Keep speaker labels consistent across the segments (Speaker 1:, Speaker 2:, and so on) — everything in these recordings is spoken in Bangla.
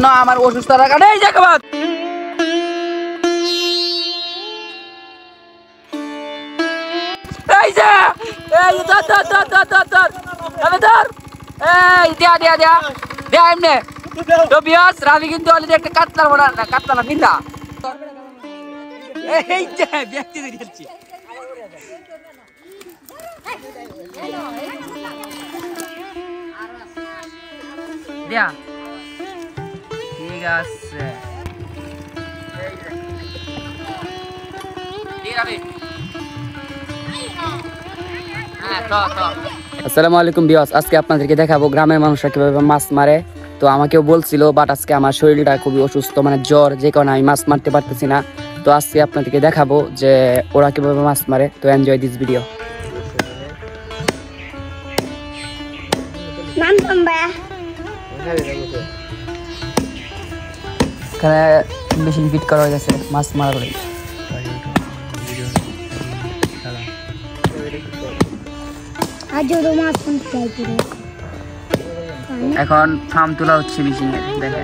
Speaker 1: জন্য আমার অসুস্থতার কারণে এই জায়গা এই যে এই দিয়া এমনি তো বিয়াস রাবি কিন্তু অলরেডি একটা কাতলার বড় না কাতলা পিন্দা এই যে ব্যক্তি দেখছি দিয়া ঠিক আছে আসসালামু আলাইকুম ভিউয়ার্স, আজকে আপনাদেরকে দেখাবো গ্রামের মানুষরা কিভাবে মাছ মারে। তো আমাকেও বলছিল, বাট আজকে আমার শরীরটা খুবই অসুস্থ, মানে জ্বর, যে কারণে আমি মাছ মারতে পারতেছি না। তো আজকে আপনাদেরকে দেখাবো যে ওরা কিভাবে মাছ মারে। তো এনজয় দিস ভিডিও। এখানে মেশিন ফিট করা হয়ে গেছে মাছ মারার লাগে। এখন ফার্ম তোলা হচ্ছে মেশিনে, দেখেন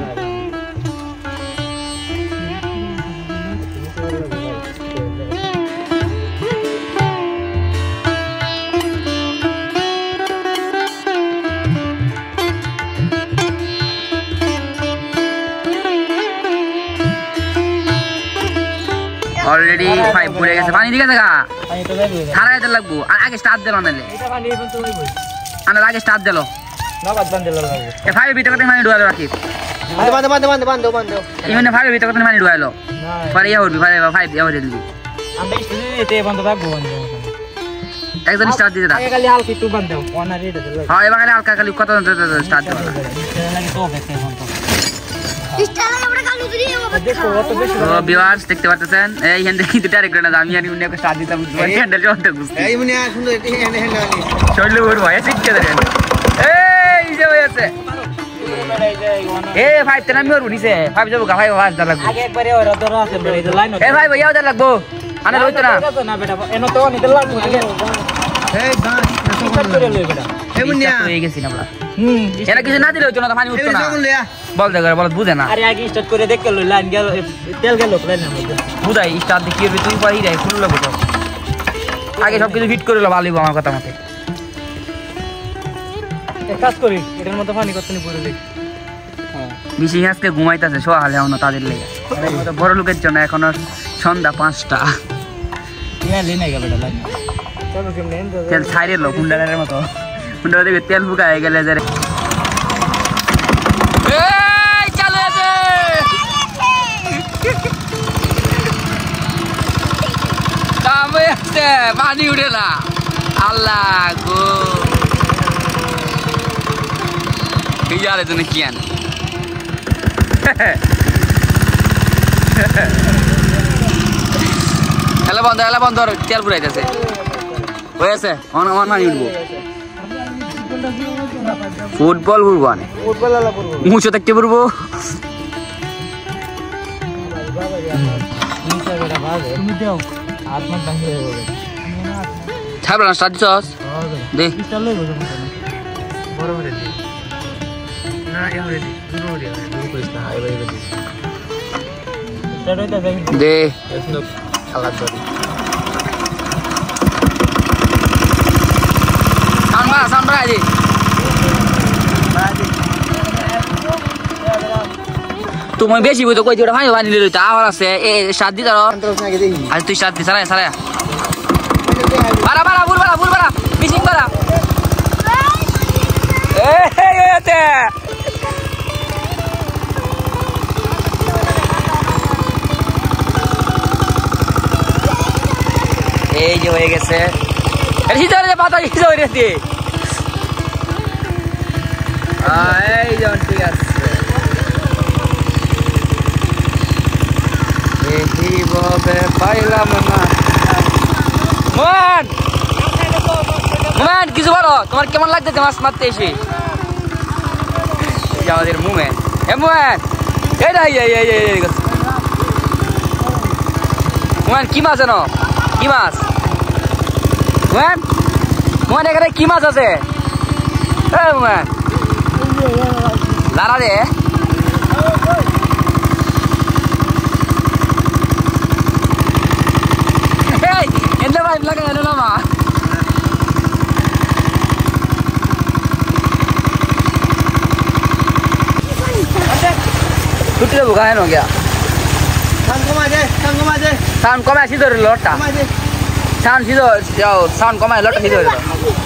Speaker 1: অলরেডি 5 পড়ে গেছে। পানি ঠিক আছে গা ছাড়াইতে লাগবো, আর আগে স্টার্ট দিল না আনার আগে স্টার্ট দিল না, বাদ বান দিল লাগবে। এ 5 ভিতর কত পানি ঢুকালো রাখি, বান্ধ ইমনে 5 ভিতর কত পানি ঢুকালো পরে ইয়া উঠবি, 5 ইয়া উঠে দিবি। আমরা স্টুডেন্ট এতে বন্ধ রাখবো, একদম স্টার্ট দিতে দাও, আগে খালি হালকা একটু বান্ধ দাও ওনার রেড দিল। হ্যাঁ এবার খালি হালকা খালি কত স্টার্ট দাও, লাগে তো দেখতে বন্ধ স্টার্ট আমরা কালু দিয়ে দেখো কত বেশি। তো ভিউয়ার্স দেখতে পাচ্ছেন, এই হ্যান্ডেল কিন্তু ডাইরেক্ট না, আমি আর ইমনে একটা স্টার্ট দিতাম, হ্যান্ডেল জলটা গুছতে এই ইমনে সুন্দর হ্যান্ডেল আনি চললে ওর ভাই শিখতে দেন। এই যে হয়েছে এ 5 তে নামি ওর নিচে 5 যাবো গা, 5 ওয়াজ দা লাগবে আগে একবারে ওর ধর আছে এই যে লাইন এ ভাই ভাইয়া ওদের লাগবো আনে রইতো না না বেটা এনো তো নিতে লাগবো আগে এই গান স্টার্ট করে লই বেটা এই মুনিয়া হয়ে গেছি না আমরা এরা কিছু না দিলে হইতো না, পানি উঠতো না বল দে বল বুঝে না। আরে আগে স্টার্ট করে দেখতে লই লাইন গেল তেল গেল লাইনের মধ্যে বুঝাই স্টার্ট দিয়ে কি হবে তুই পারি রে ফুল লাগবে তো আগে সব কিছু ফিট করে লো, ভালোই আমার কথা মতে। এক কাজ করি এটার মধ্যে পানি কত নি পড়ে দেই। হ্যাঁ বেশি আজকে ঘুমাইতাছে সোয়া হালে হনো তাদের লেগে, বড় লোকের জন্য এখন সন্ধ্যা 5টা তেল নেই গেল বেটা লাইন চলো কেমনে তেল ছাইরে লো গুন্ডারের মতো, গুন্ডা দেখে তেল ফুকায় গেলে যারে এই চলে দে কামে আছে পানি উঠে না আল্লাহ গো ইয়ারে তুমি কি আন এলা বন্ধ তেল পুরাইতেছে হয়েছে অন মানি উঠবো ফুটবল উড়বো না মুছো দেখতে পড়বো ছাড়বো না স্টার্ট দিছস দে দে সামরা আজ তুমি বেশি বুঝো কই দিও ভাই বানি লই তা আর আছে এ সাত দি দাও আজ তুই সাত দি সারা বারা বুলবারা মিশিং বারা এতে এই যে হয়ে গেছে হিজারে পাতা হিজারে দিয়ে এই যে ঠিক আছে এই ভাবে পাইলাম না মোমেন কিছু বলো, তোমার কেমন লাগতেছে মাছ মারতে এসে? আমাদের মোমেন মোমেন মোমেন কি মাছ জানো? কি মাছ মোমেন? মোমেন এখানে কি মাছ আছে? মোমেন দাঁড়া দে ছুটি দেবো গায়ে নো গিয়া সাউন্ড কমে আসি ধরে লটটা সাউন্ড সিধ যাও সাউন্ড কমায় লটটা সিধ হয়ে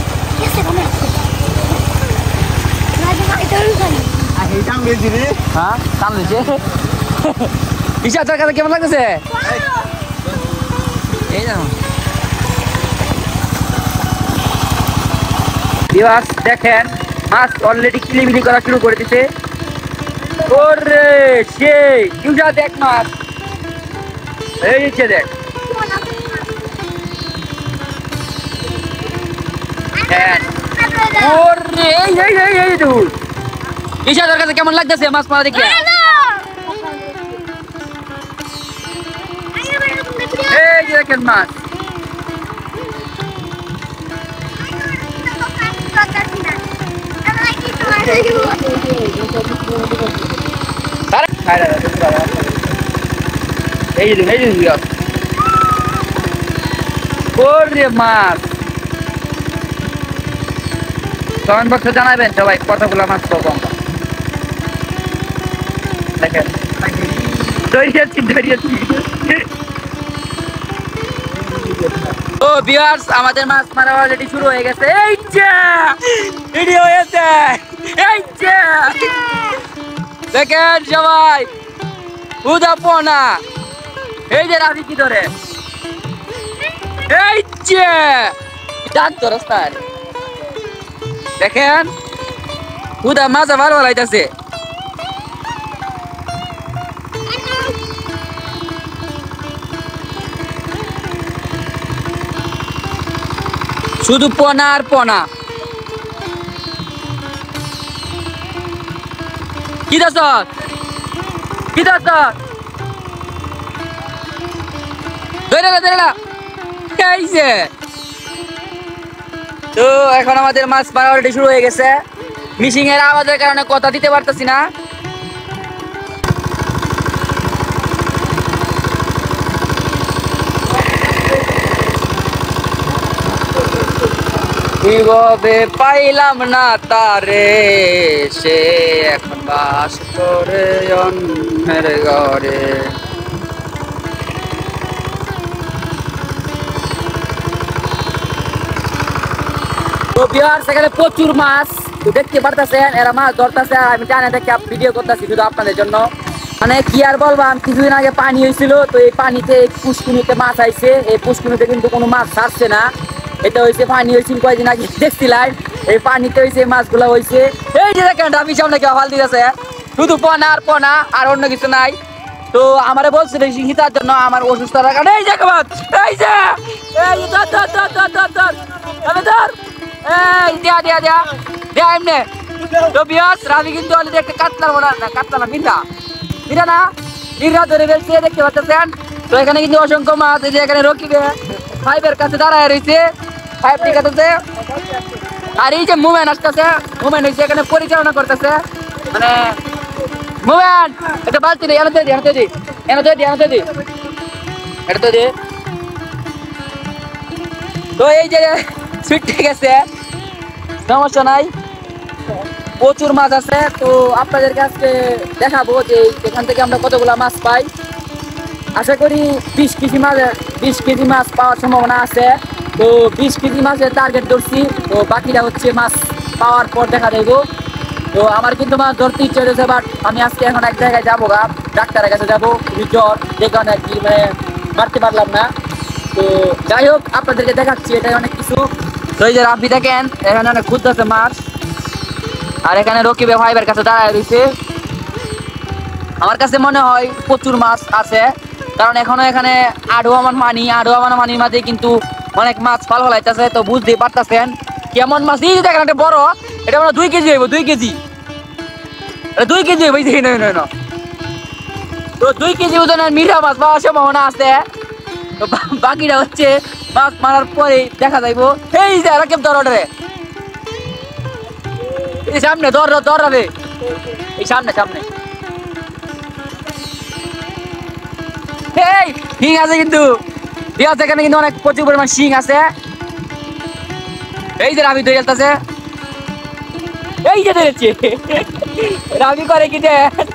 Speaker 1: হ্যাঁ সাউন্ড দিচ্ছে ঈশা তোর কাছে কেমন লাগতেছে এই জানো দিবাস দেখেন মাছ অলরেডি কিলিবিলি করা শুরু করে দিছে ওরে সেই ঈশা দেখ মাছ এই নিচে দেখ ওরে এই এই এই এই দুল ঈশা তোর কাছে কেমন লাগতেছে মাছ মারা দেখে এই যে দেখেন মাছ এই যে ওরে মাছ কমেন্ট বক্সে জানাবেন সবাই কতগুলো মাছ পাবো আমরা দেখেন ধরিয়েছি ও ভিউয়ার্স আমাদের মাছ মারা অলরেডি শুরু হয়ে গেছে এই যে ভিডিও হয়েছে এই যে দেখেন সবাই উদা পোনা এই যে রাখি কি ধরে এই যে ডাক তো রাস্তায় দেখেন উদা মাছ ভালো লাইতাছে শুধু পোনা আর পোনা কি দাস তো এখন আমাদের মাছ মারা অলরেডি শুরু হয়ে গেছে মিশিং এর আওয়াজের কারণে কথা দিতে পারতেছি না কিভাবে পাইলাম না তারে সে এখন বাস করে অন্যের ঘরে তো বিহার সেখানে প্রচুর মাছ দেখতে পারতেছেন এরা মাছ ধরতেছে আমি জানি দেখে ভিডিও করতেছি শুধু আপনাদের জন্য মানে কি আর বলবাম কিছুদিন আগে পানি হয়েছিল তো এই পানিতে পুষ্কুনিতে মাছ আইছে এই পুষ্কুনিতে কিন্তু কোনো মাছ ছাড়ছে না এটা হয়েছে পানি হয়েছিল কয়েকদিন আগে দেখছিলাম এই পানিতে হয়েছে মাছগুলো হয়েছে এই যে দেখেন আমি সামনে কেউ হাল দিতেছে শুধু পোনা আর অন্য কিছু নাই তো আমারে বলছিল শীতার জন্য আমার অসুস্থ থাকা এই যে এই যে এই দিয়া এমনি তো বিয়াস রাবি কিন্তু অলরেডি একটা কাতলা বিন্দা না নিরা ধরে ফেলছে দেখতে পাচ্ছেন তো এখানে কিন্তু অসংখ্য মাছ এই যে এখানে রকিবে ফাইভের কাছে দাঁড়ায় রয়েছে ফাইভ ঠিক আছে আর এই যে মুভমেন্ট আসতেছে মুভমেন্ট হয়েছে এখানে পরিচালনা করতেছে মানে মুভমেন্ট একটা বালতি নেই এনে দি এটা তো দি তো এই যে ছুটে গেছে সমস্যা নাই প্রচুর মাছ আছে তো আপনাদের কাছে দেখাবো যে এখান থেকে আমরা কতগুলা মাছ পাই আশা করি 20 কেজি মাছ পাওয়ার সম্ভাবনা আছে তো 20 কেজি মাছের টার্গেট ধরছি তো বাকিটা হচ্ছে মাছ পাওয়ার পর দেখা যাইব তো আমার কিন্তু মাছ ধরতে ইচ্ছে হয়েছে বাট আমি আজকে এখন এক জায়গায় যাবো গা ডাক্তারের কাছে যাবো খুবই জ্বর যে কারণে আর কি মানে মারতে পারলাম না তো যাই হোক আপনাদেরকে দেখাচ্ছি এটাই অনেক কিছু তো এই যে রাফি দেখেন এখানে অনেক খুঁজতেছে মাছ আর এখানে রকিবে ভাইবের কাছে দাঁড়ায় রয়েছে আমার কাছে মনে হয় প্রচুর মাছ আছে কারণ এখনো এখানে আড়োয়ামান মানির মাঝে কিন্তু অনেক মাছ ফাল ফলাইতেছে তো বুঝতেই পারতেছেন কেমন মাছ এই দেখেন একটা বড় এটা মানে 2 কেজি হইব 2 কেজি হইব না তো 2 কেজি ওজনের মিঠা মাছ পাওয়ার সম্ভাবনা আছে তো বাকিটা হচ্ছে মাছ মারার পরে দেখা যাইব এই যে রাকিব ধর অর্ডারে এই সামনে ধর হবে এই সামনে এই শিং আছে কিন্তু এখানে কিন্তু অনেক প্রচুর পরিমাণ শিং আছে এই যে রাবি ধরে গেলতেছে এই যে ধরেছে রাবি করে কি